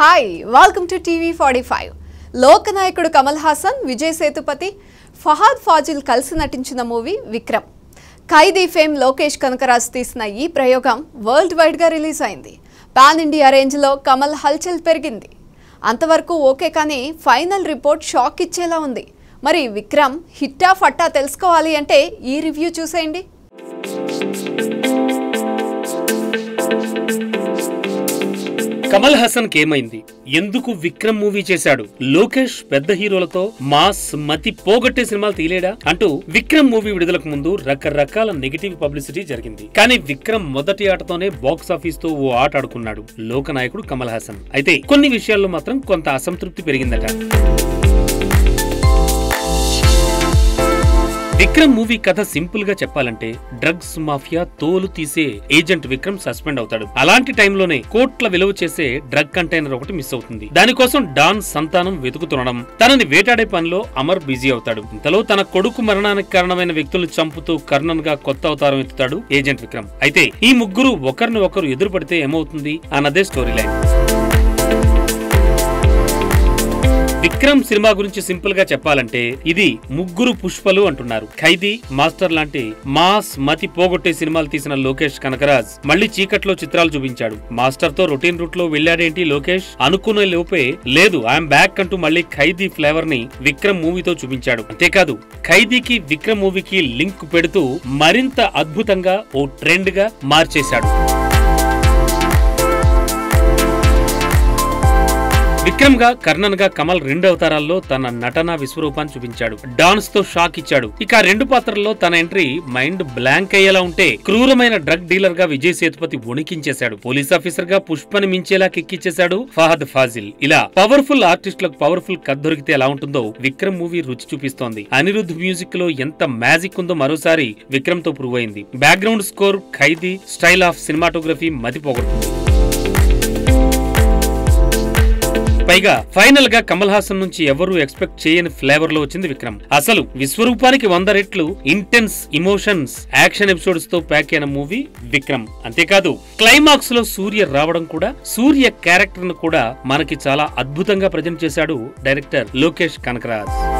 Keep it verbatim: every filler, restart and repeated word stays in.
Hi welcome to TV forty five. లోకనాయకుడు కమల్ హాసన్, విజయ్ సేతుపతి, ఫహాద్ ఫాజిల్ కలిసి నటించిన మూవీ విక్రమ్. ఖైదీ ఫేమ్ లోకేష్ కనకరాజ్ తీసిన ఈ ప్రయోగం వరల్డ్ వైడ్గా రిలీజ్ అయింది. పాన్ ఇండియా రేంజ్లో కమల్ హల్చల్ పెరిగింది. అంతవరకు ఓకే, కానీ ఫైనల్ రిపోర్ట్ షాక్ ఇచ్చేలా ఉంది. మరి విక్రమ్ హిట్టా ఫట్టా తెలుసుకోవాలి అంటే ఈ రివ్యూ చూసేయండి. కమల్ హాసన్ కేమైంది? ఎందుకు విక్రమ్ మూవీ చేశాడు? లోకేష్ పెద్ద హీరోలతో మాస్ మతి పోగొట్టే సినిమాలు తీలేడా అంటూ విక్రమ్ మూవీ విడుదలకు ముందు రకరకాల నెగటివ్ పబ్లిసిటీ జరిగింది. కానీ విక్రమ్ మొదటి ఆటతోనే బాక్స్ ఆఫీస్ తో ఓ ఆట ఆడుకున్నాడు లోకనాయకుడు కమల్ హాసన్. అయితే కొన్ని విషయాల్లో మాత్రం కొంత అసంతృప్తి పెరిగిందట. విక్రమ్ మూవీ కథ సింపుల్ గా చెప్పాలంటే, డ్రగ్స్ మాఫియా తోలు తీసే ఏజెంట్ విక్రమ్ సస్పెండ్ అవుతాడు. అలాంటి టైంలోనే కోట్ల విలువ చేసే డ్రగ్ కంటైనర్ ఒకటి మిస్ అవుతుంది. దానికోసం డాన్ సంతానం వెతుకుతుండడం, తనని వేటాడే పనిలో అమర్ బిజీ అవుతాడు. ఇంతలో తన కొడుకు మరణానికి కారణమైన వ్యక్తులను చంపుతూ కర్ణన్ గా కొత్త అవతారం ఎత్తుతాడు ఏజెంట్ విక్రమ్. అయితే ఈ ముగ్గురు ఒకరిని ఒకరు ఎదురుపడితే ఏమవుతుంది అన్నదే స్టోరీ లైన్. విక్రమ్ సినిమా గురించి సింపుల్ గా చెప్పాలంటే, ఇది ముగ్గురు పుష్పలు అంటున్నారు. ఖైదీ, మాస్టర్ లాంటి మాస్ మతి పోగొట్టే సినిమాలు తీసిన లోకేష్ కనకరాజ్ మళ్లీ చీకట్లో చిత్రాలు చూపించాడు. మాస్టర్ తో రొటీన్ రూట్ లో వెళ్లాడేంటి లోకేష్ అనుకునే లోపే, లేదు ఐఎమ్ బ్యాక్ అంటూ మళ్లీ ఖైదీ ఫ్లేవర్ ని విక్రమ్ మూవీతో చూపించాడు. అంతేకాదు, ఖైదీకి విక్రమ్ మూవీకి లింక్ పెడుతూ మరింత అద్భుతంగా ఓ ట్రెండ్ గా మార్చేశాడు. విక్రమ్ గా కర్ణన్ గా కమల్ రెండు అవతారాల్లో తన నటన విశ్వరూపాన్ని చూపించాడు. డాన్స్ తో షాక్ ఇచ్చాడు. ఇక రెండు పాత్రల్లో తన ఎంట్రీ మైండ్ బ్లాంక్ అయ్యేలా ఉంటే, క్రూరమైన డ్రగ్ డీలర్ గా విజయ్ సేతుపతి వణికించేశాడు. పోలీస్ ఆఫీసర్ గా పుష్పని మించేలా కిక్కిచ్చేశాడు ఫహద్ ఫాజిల్. ఇలా పవర్ఫుల్ ఆర్టిస్టులకు పవర్ఫుల్ కథ దొరికితే ఎలా ఉంటుందో విక్రమ్ మూవీ రుచి చూపిస్తోంది. అనిరుద్ధ్ మ్యూజిక్ లో ఎంత మ్యాజిక్ ఉందో మరోసారి విక్రమ్ తో ప్రూవ్ అయింది. Background score, Khaidi style of cinematography మతిపోగొడుతుంది. పైగా ఫైనల్ గా కమల్ హాసన్ నుంచి ఎవరూ ఎక్స్పెక్ట్ చేయని ఫ్లేవర్ లో వచ్చింది విక్రమ్. అసలు విశ్వరూపానికి వంద రెట్లు ఇంటెన్స్ ఇమోషన్స్, యాక్షన్ ఎపిసోడ్స్ తో ప్యాక్ అయిన మూవీ విక్రమ్. అంతేకాదు, క్లైమాక్స్ లో సూర్య రావడం కూడా, సూర్య క్యారెక్టర్ ను కూడా మనకి చాలా అద్భుతంగా ప్రజెంట్ చేశాడు డైరెక్టర్ లోకేష్ కనకరాజ్.